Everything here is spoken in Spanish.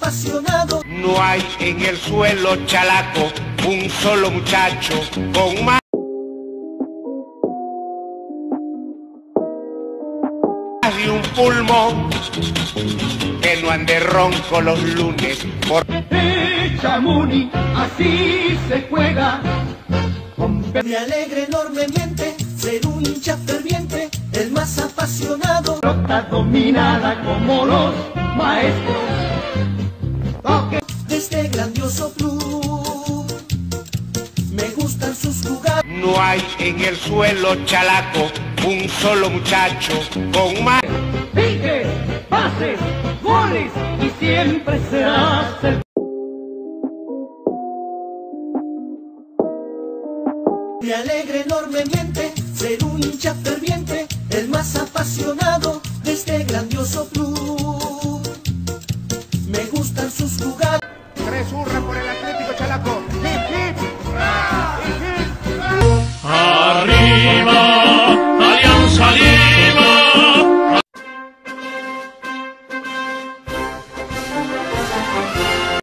apasionado. No hay en el suelo chalaco un solo muchacho con más de un pulmón que no ande ronco los lunes por Chamuni, así se juega. Me alegra enormemente ser un hincha ferviente, el más apasionado. Pelota dominada como los maestros. De este grandioso club me gustan sus jugadas. no hay en el suelo chalaco un solo muchacho con más Piques, pases, goles y siempre serás el... Me alegra enormemente ser un hincha ferviente, el más apasionado de este grandioso club. Me gustan sus jugadas.